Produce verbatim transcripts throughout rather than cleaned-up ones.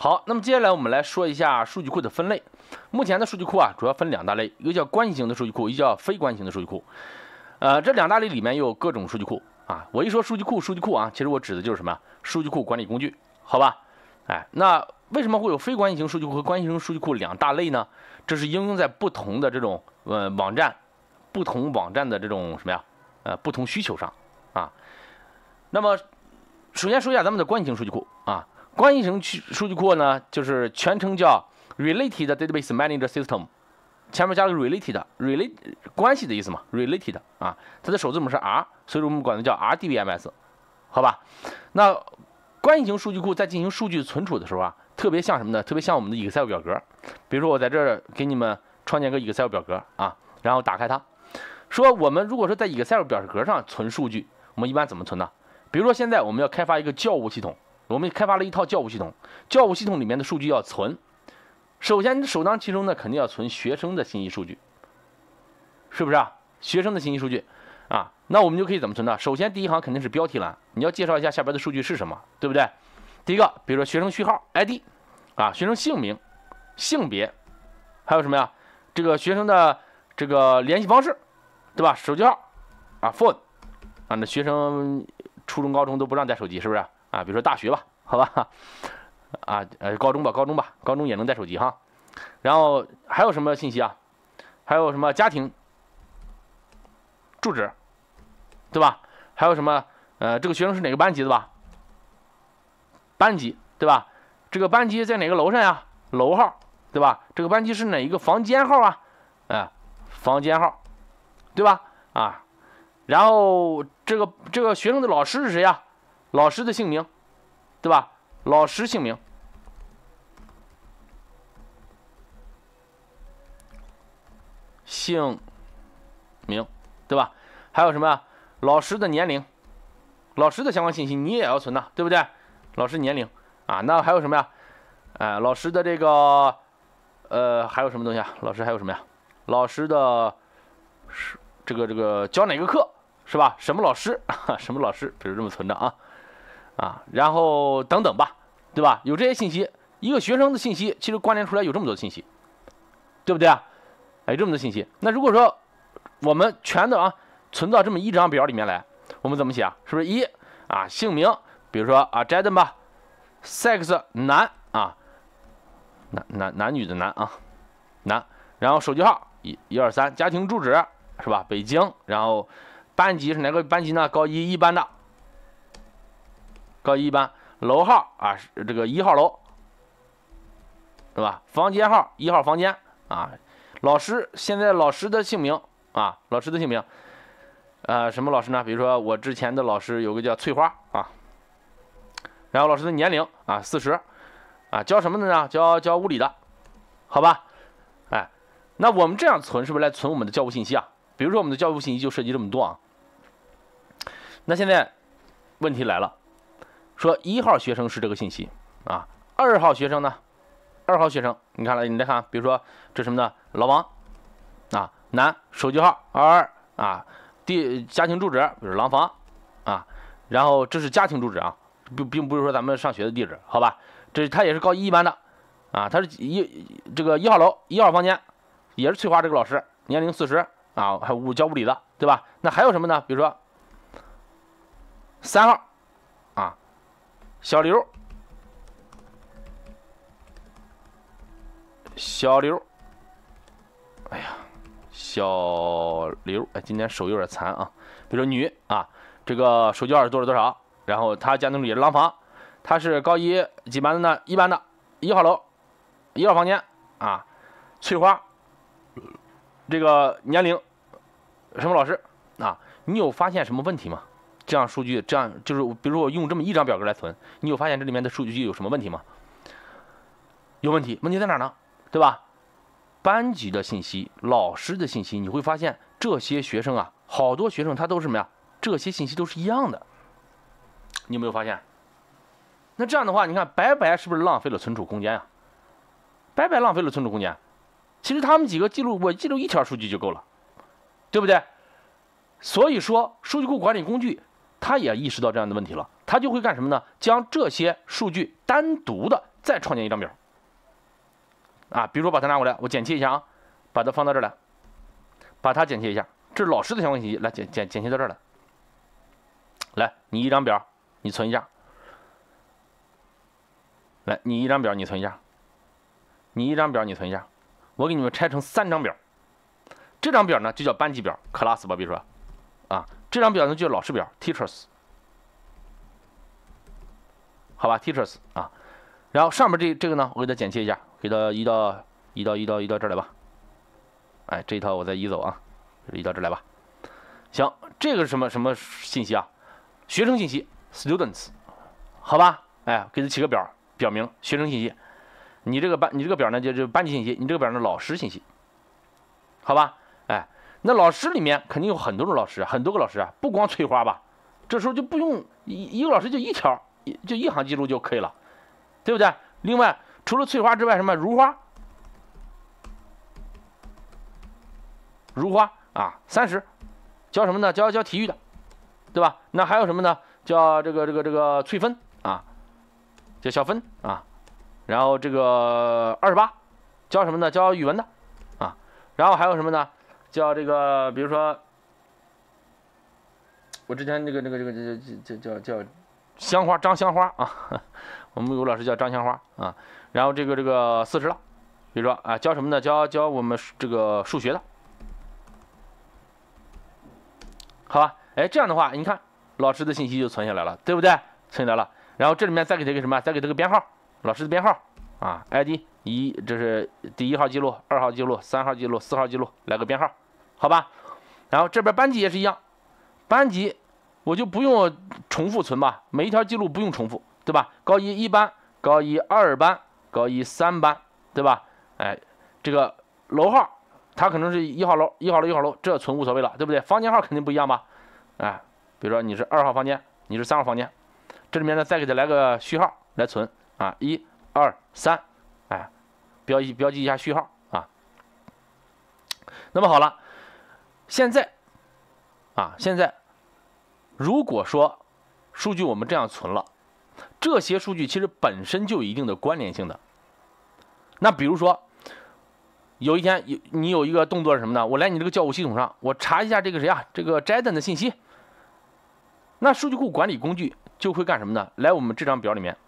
好，那么接下来我们来说一下数据库的分类。目前的数据库啊，主要分两大类，一个叫关系型的数据库，一个叫非关系型的数据库。呃，这两大类里面有各种数据库啊。我一说数据库，数据库啊，其实我指的就是什么？数据库管理工具，好吧？哎，那为什么会有非关系型数据库和关系型数据库两大类呢？这是应用在不同的这种呃网站、不同网站的这种什么呀？呃，不同需求上啊。那么，首先说一下咱们的关系型数据库啊。关系型数据库呢，就是全称叫 Related Database Manager System， 前面加了个 related，relate 关系的意思嘛 ，related 啊，它的首字母是 R， 所以我们管它叫 R D B M S， 好吧？那关系型数据库在进行数据存储的时候啊，特别像什么呢？特别像我们的 Excel 表格。比如说我在这儿给你们创建个 Excel 表格啊，然后打开它，说我们如果说在 Excel 表格上存数据，我们一般怎么存呢？比如说现在我们要开发一个教务系统。我们开发了一套教务系统，教务系统里面的数据要存。首先，首当其冲的肯定要存学生的信息数据，是不是啊？学生的信息数据啊，那我们就可以怎么存呢？首先，第一行肯定是标题栏，你要介绍一下下边的数据是什么，对不对？第一个，比如说学生序号 I D 啊，学生姓名、性别，还有什么呀？这个学生的这个联系方式，对吧？手机号啊 ，phone 啊，那学生初中、高中都不让带手机，是不是？啊，比如说大学吧，好吧，啊，呃，高中吧，高中吧，高中也能带手机哈。然后还有什么信息啊？还有什么家庭、住址，对吧？还有什么？呃，这个学生是哪个班级的吧？班级，对吧？这个班级在哪个楼上呀？楼号，对吧？这个班级是哪一个房间号啊？哎、呃，房间号，对吧？啊，然后这个这个学生的老师是谁呀？老师的姓名，对吧？老师姓名，姓名，对吧？还有什么？老师的年龄，老师的相关信息你也要存的，对不对？老师年龄啊，那还有什么呀？哎、呃，老师的这个，呃，还有什么东西啊？老师还有什么呀？老师的，是这个这个教哪个课是吧？什么老师？什么老师？比如这么存着啊。啊，然后等等吧，对吧？有这些信息，一个学生的信息其实关联出来有这么多的信息，对不对啊？哎，这么多信息，那如果说我们全的啊存到这么一张表里面来，我们怎么写啊？是不是一啊姓名，比如说啊 Jaden 吧 ，sex 男啊，男男男女的男啊男，然后手机号一一二三，家庭住址是吧？北京，然后班级是哪个班级呢？高一一班的。高一班，楼号啊，这个一号楼，对吧？房间号一号房间啊。老师现在老师的姓名啊，老师的姓名，呃，什么老师呢？比如说我之前的老师有个叫翠花啊。然后老师的年龄啊，四十啊，教什么的呢？教教物理的，好吧？哎，那我们这样存是不是来存我们的教务信息啊？比如说我们的教务信息就涉及这么多啊。那现在问题来了。说一号学生是这个信息啊，二号学生呢？二号学生，你看了，你再看，比如说这什么呢？老王啊，男，手机号二二啊，地家庭住址，比如廊坊啊，然后这是家庭住址啊，并并不是说咱们上学的地址，好吧？这他也是高一一班的啊，他是一这个一号楼一号房间，也是翠花这个老师，年龄四十啊，还物教物理的，对吧？那还有什么呢？比如说三号啊。小刘，小刘，哎呀，小刘，哎，今天手有点残啊。比如说女啊，这个手机号是多少多少，然后他家庭住也是廊坊，他是高一几班的呢？一班的，一号楼，一号房间啊。翠花，这个年龄，什么老师啊？你有发现什么问题吗？这样数据，这样就是，比如说我用这么一张表格来存，你有发现这里面的数据有什么问题吗？有问题，问题在哪呢？对吧？班级的信息、老师的信息，你会发现这些学生啊，好多学生他都是什么呀？这些信息都是一样的，你有没有发现？那这样的话，你看白白是不是浪费了存储空间啊？白白浪费了存储空间。其实他们几个记录，我记录一条数据就够了，对不对？所以说，数据库管理工具。他也意识到这样的问题了，他就会干什么呢？将这些数据单独的再创建一张表。啊，比如说把它拿过来，我剪切一下啊，把它放到这儿来，把它剪切一下，这是老师的相关信息，来剪剪剪切到这儿来。来，你一张表，你存一下。来，你一张表你存一下，你一张表你存一下，我给你们拆成三张表。这张表呢就叫班级表 class 吧，比如说，啊，这张表呢就叫老师表 teachers， 好吧 teachers 啊，然后上面这这个呢，我给它剪切一下，给它移到移到移到移到这儿来吧。哎，这一套我再移走啊，移到这儿来吧。行，这个是什么什么信息啊？学生信息 students， 好吧？哎，给它起个表。表明学生信息，你这个班你这个表呢就是班级信息，你这个表呢老师信息，好吧？哎，那老师里面肯定有很多种老师，很多个老师啊，不光翠花吧，这时候就不用一一个老师就一条，就一行记录就可以了，对不对？另外除了翠花之外，什么如花，如花啊，三十，教什么呢？教教体育的，对吧？那还有什么呢？教这个这个这个翠芬啊。叫小芬啊，然后这个二十八，教什么呢？教语文的啊，然后还有什么呢？教这个，比如说我之前那个那个这个这这叫叫香花张香花啊，我们有老师叫张香花啊，然后这个这个四十了，比如说啊，教什么呢？教教我们这个数学的，好吧？哎，这样的话，你看老师的信息就存下来了，对不对？存下来了。然后这里面再给他一个什么？再给他个编号，老师的编号啊 ，I D 一，这是第一号记录、二号记录、三号记录、四号记录，来个编号，好吧？然后这边班级也是一样，班级我就不用重复存吧，每一条记录不用重复，对吧？高一一班、高一二班、高一三班，对吧？哎，这个楼号它可能是一号楼、一号楼、一号楼，这存无所谓了，对不对？房间号肯定不一样吧？哎，比如说你是二号房间，你是三号房间。这里面呢，再给它来个序号来存啊，一、二、三，哎，标记标记一下序号啊。那么好了，现在啊，现在如果说数据我们这样存了，这些数据其实本身就有一定的关联性的。那比如说，有一天有你有一个动作是什么呢？我来你这个教务系统上，我查一下这个谁啊，这个 Jaden 的信息。那数据库管理工具就会干什么呢？来我们这张表里面，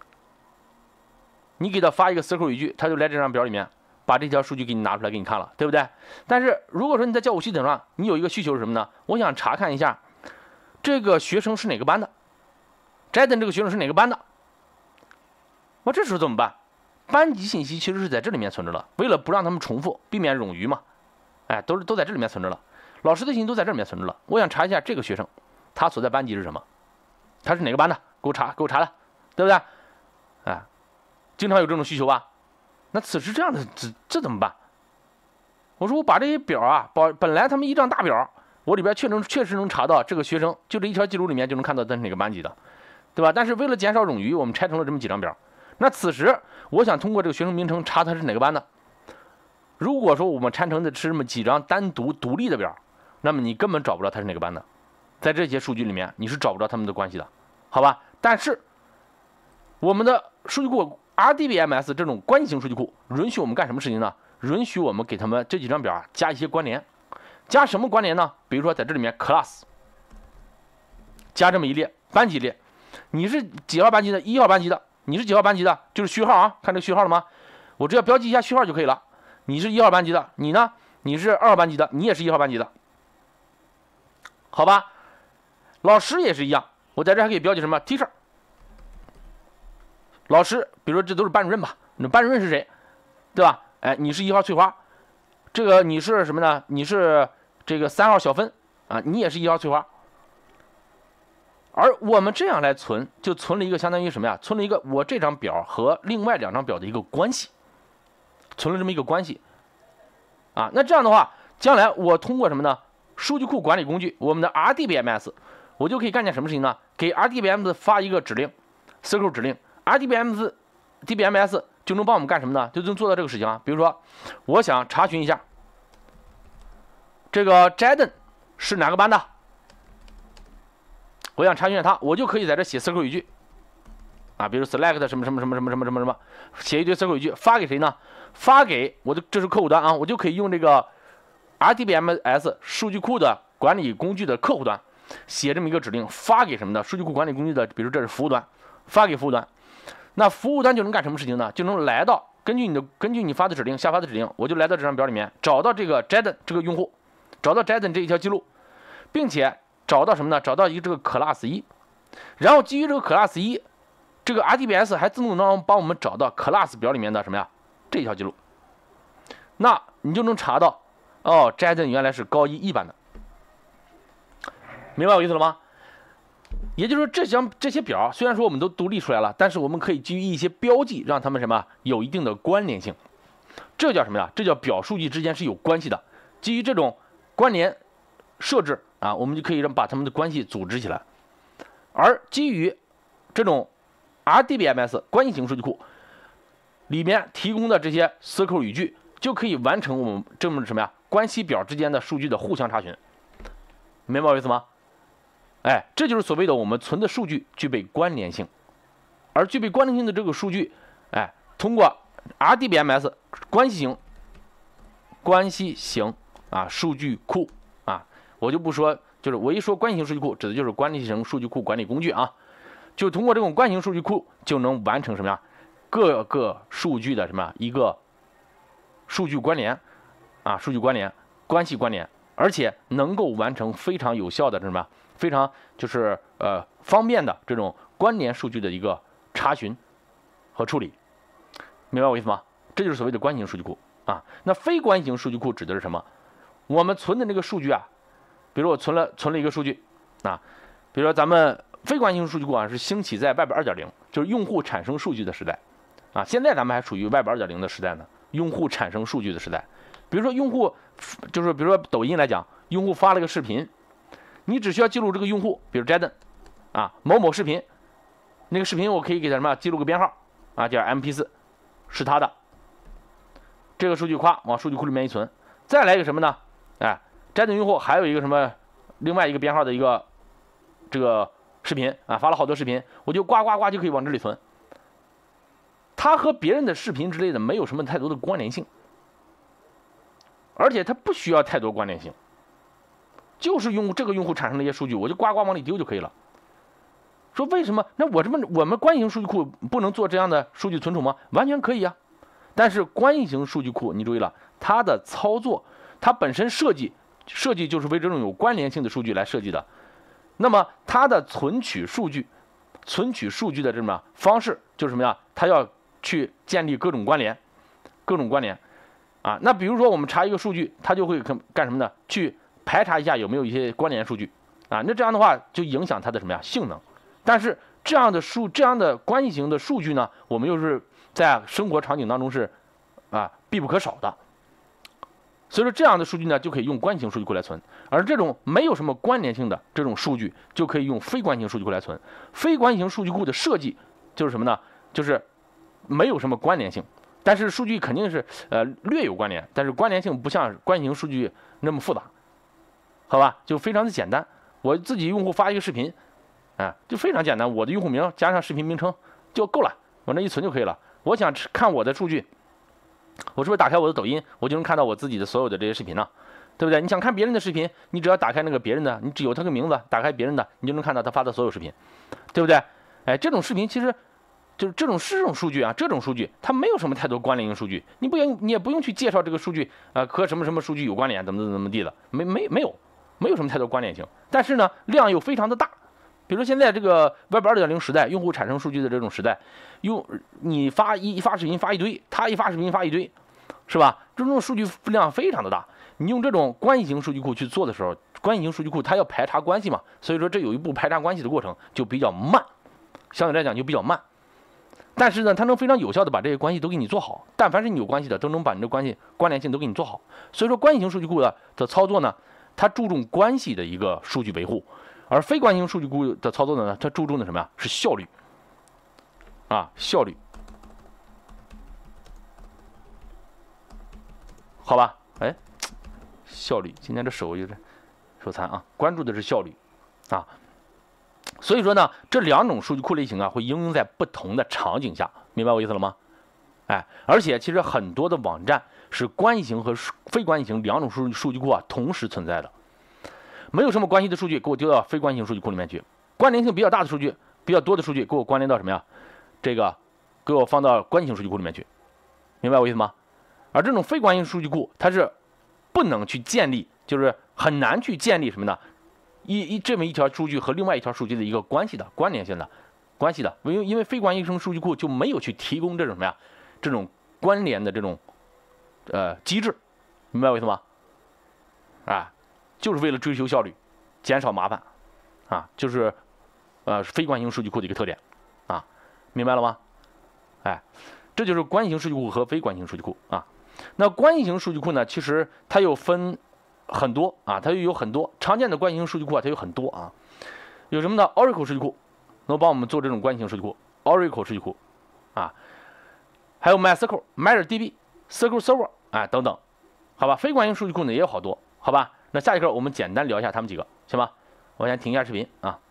你给他发一个 circle 语句，他就来这张表里面把这条数据给你拿出来给你看了，对不对？但是如果说你在教务系统上，你有一个需求是什么呢？我想查看一下这个学生是哪个班的 ，Jaden 这个学生是哪个班的，我这时候怎么办？班级信息其实是在这里面存着了，为了不让他们重复，避免冗余嘛，哎，都是都在这里面存着了，老师的信息都在这里面存着了。我想查一下这个学生他所在班级是什么。他是哪个班的？给我查，给我查的，对不对？哎，经常有这种需求吧？那此时这样的这这怎么办？我说我把这些表啊，把本来他们一张大表，我里边确能确实能查到这个学生，就这一条记录里面就能看到他是哪个班级的，对吧？但是为了减少冗余，我们拆成了这么几张表。那此时我想通过这个学生名称查他是哪个班的。如果说我们拆成的是这么几张单独独立的表，那么你根本找不着他是哪个班的。在这些数据里面，你是找不着他们的关系的，好吧？但是我们的数据库 R D B M S 这种关系型数据库允许我们干什么事情呢？允许我们给他们这几张表啊加一些关联。加什么关联呢？比如说在这里面 class 加这么一列班级列，你是几号班级的？一号班级的，你是几号班级的？就是序号啊，看这个序号了吗？我只要标记一下序号就可以了。你是一号班级的，你呢？你是二号班级的，你也是一号班级的，好吧？老师也是一样，我在这还可以标记什么 teacher。老师，比如说这都是班主任吧？你班主任是谁，对吧？哎，你是一号翠花，这个你是什么呢？你是这个三号小芬啊，你也是一号翠花。而我们这样来存，就存了一个相当于什么呀？存了一个我这张表和另外两张表的一个关系，存了这么一个关系啊。那这样的话，将来我通过什么呢？数据库管理工具，我们的 R D B M S。我就可以干件什么事情呢？给 R D B M S 发一个指令 ，circle 指令 ，R D B M S，D B M S 就能帮我们干什么呢？就能做到这个事情啊。比如说，我想查询一下这个 Jaden 是哪个班的，我想查询一下他，我就可以在这写 circle 语句， 啊，比如 select 什么什么什么什么什么什么什么，写一堆 C Q L 语句发给谁呢？发给我的，这是客户端啊，我就可以用这个 R D B M S 数据库的管理工具的客户端写这么一个指令，发给什么的数据库管理工具的，比如这是服务端，发给服务端，那服务端就能干什么事情呢？就能来到根据你的根据你发的指令下发的指令，我就来到这张表里面找到这个 Jaden 这个用户，找到 Jaden 这一条记录，并且找到什么呢？找到一个这个 class 一，然后基于这个 class 一，这个 R D B S 还自动能帮我们找到 class 表里面的什么呀？这一条记录，那你就能查到，哦 ，Jaden 原来是高一一班的，明白我意思了吗？也就是说，这张这些表虽然说我们都独立出来了，但是我们可以基于一些标记，让它们什么有一定的关联性，这叫什么呀？这叫表数据之间是有关系的。基于这种关联设置啊，我们就可以让把它们的关系组织起来。而基于这种 R D B M S 关系型数据库里面提供的这些 C Q L 语句，就可以完成我们这么什么呀关系表之间的数据的互相查询，明白我意思吗？哎，这就是所谓的我们存的数据具备关联性，而具备关联性的这个数据，哎，通过 R D B M S 关系型关系型啊数据库啊，我就不说，就是我一说关系型数据库，指的就是关系型数据库管理工具啊，就通过这种关系型数据库就能完成什么呀？各个数据的什么一个数据关联啊，数据关联、关系关联，而且能够完成非常有效的什么非常就是呃方便的这种关联数据的一个查询和处理，明白我意思吗？这就是所谓的关系型数据库啊。那非关系型数据库指的是什么？我们存的那个数据啊，比如我存了存了一个数据啊，比如说咱们非关系型数据库啊是兴起在 Web 二点零，就是用户产生数据的时代啊。现在咱们还处于 Web 二点零的时代呢，用户产生数据的时代。比如说用户就是比如说抖音来讲，用户发了个视频，你只需要记录这个用户，比如 Jaden 啊某某视频，那个视频我可以给他什么记录个编号啊，叫 M P 四， 是他的。这个数据夸往数据库里面一存，再来一个什么呢？哎 ，Jaden 用户还有一个什么另外一个编号的一个这个视频啊，发了好多视频，我就呱呱呱就可以往这里存。它和别人的视频之类的没有什么太多的关联性，而且它不需要太多关联性，就是用这个用户产生的一些数据，我就呱呱往里丢就可以了。说为什么？那我这么我们关系型数据库不能做这样的数据存储吗？完全可以啊。但是关系型数据库，你注意了，它的操作，它本身设计设计就是为这种有关联性的数据来设计的。那么它的存取数据、存取数据的这么方式就是什么呀？它要去建立各种关联，各种关联啊。那比如说我们查一个数据，它就会干什么呢？去排查一下有没有一些关联数据啊。那这样的话就影响它的什么呀性能。但是这样的数这样的关系型的数据呢，我们又是在生活场景当中是啊必不可少的。所以说这样的数据呢，就可以用关系型数据库来存，而这种没有什么关联性的这种数据，就可以用非关系型数据库来存。非关系型数据库的设计就是什么呢？就是没有什么关联性，但是数据肯定是呃略有关联，但是关联性不像关系型数据那么复杂，好吧？就非常的简单。我自己用户发一个视频，啊，就非常简单，我的用户名加上视频名称就够了，往那一存就可以了。我想看我的数据，我是不是打开我的抖音，我就能看到我自己的所有的这些视频呢？对不对？你想看别人的视频，你只要打开那个别人的，你只有他个名字，打开别人的，你就能看到他发的所有视频，对不对？哎，这种视频其实就是这种是这种数据啊，这种数据它没有什么太多关联性数据，你不用你也不用去介绍这个数据啊、呃、和什么什么数据有关联，怎么怎么怎么地的，没没没有没有什么太多关联性，但是呢量又非常的大。比如现在这个 Web 二点零时代，用户产生数据的这种时代，用你发一发视频发一堆，他一发视频发一堆，是吧？这种数据量非常的大。你用这种关系型数据库去做的时候，关系型数据库它要排查关系嘛，所以说这有一步排查关系的过程就比较慢，相对来讲就比较慢。但是呢，它能非常有效的把这些关系都给你做好，但凡是你有关系的，都能把你的关系关联性都给你做好。所以说关系型数据库的的操作呢，它注重关系的一个数据维护。而非关系型数据库的操作呢，它注重的什么呀？是效率啊，效率，好吧？哎，效率，今天这手有点手残啊，关注的是效率啊。 所以说呢，这两种数据库类型啊，会应用在不同的场景下，明白我意思了吗？哎，而且其实很多的网站是关系型和非关系型两种数数据库啊同时存在的。没有什么关系的数据给我丢到非关系型数据库里面去，关联性比较大的数据、比较多的数据给我关联到什么呀？这个给我放到关系型数据库里面去，明白我意思吗？而这种非关系型数据库，它是不能去建立，就是很难去建立什么呢？一一这么一条数据和另外一条数据的一个关系的关联性的关系的，因为因为非关系型数据库就没有去提供这种什么呀？这种关联的这种呃机制，明白我意思吗？啊，就是为了追求效率，减少麻烦，啊，就是呃非关系型数据库的一个特点，啊，明白了吗？哎，这就是关系型数据库和非关系型数据库啊。那关系型数据库呢，其实它又分很多啊，它又有很多常见的关系型数据库啊，它有很多啊，有什么呢 ？Oracle 数据库能帮我们做这种关系型数据库 ，Oracle 数据库啊。还有 MySQL、MariaDB、S Q L Server 啊等等，好吧？非关系数据库呢也有好多，好吧？那下一课我们简单聊一下他们几个，行吧？我先停一下视频啊。